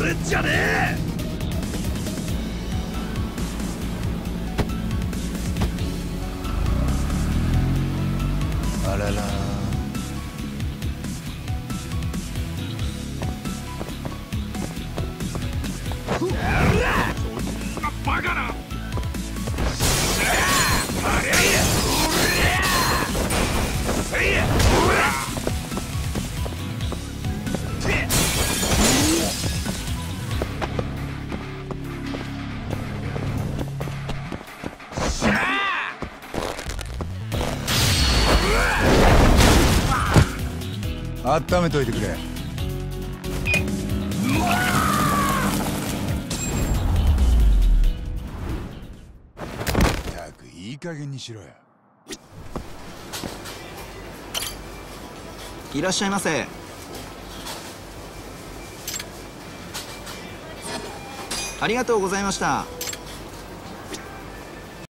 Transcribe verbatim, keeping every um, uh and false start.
るんじゃねえ。 あらら。 バカな。 温めといてくれ。ったくいい加減にしろよ。 いらっしゃいませ。ありがとうございました。